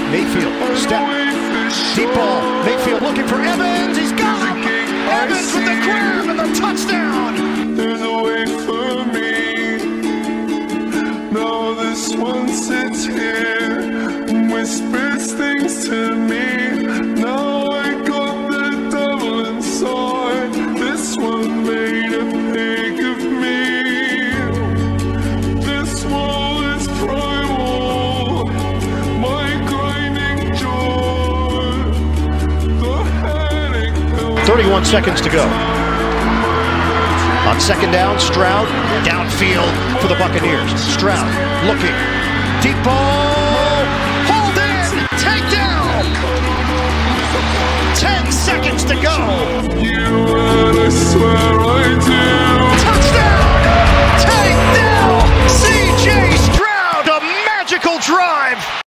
Mayfield, step, deep ball. Mayfield looking for Evans. He's got him. Evans with the grab and the touchdown. There's a way for me. Now this one sits here and whispers things to me. Now I got the devil inside. This one made a pig of me. This wall is primal. My grinding jaw. The headache pill. 31 seconds to go. On second down, Stroud downfield for the Buccaneers. Stroud looking. Deep ball.